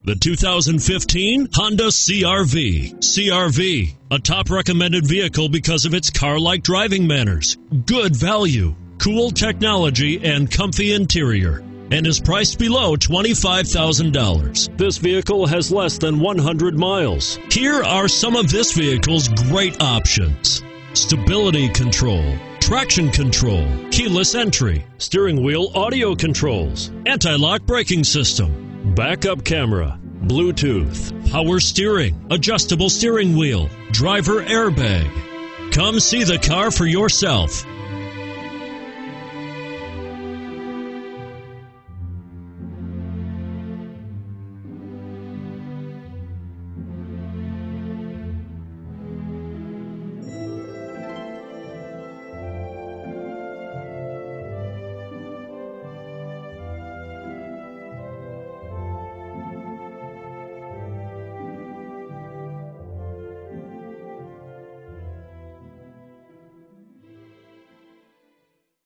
The 2015 Honda CR-V. CR-V, a top recommended vehicle because of its car-like driving manners, good value, cool technology, and comfy interior, and is priced below $25,000. This vehicle has less than 100 miles. Here are some of this vehicle's great options: stability control, traction control, keyless entry, steering wheel audio controls, anti-lock braking system, backup camera, Bluetooth, power steering, adjustable steering wheel, driver airbag. Come see the car for yourself.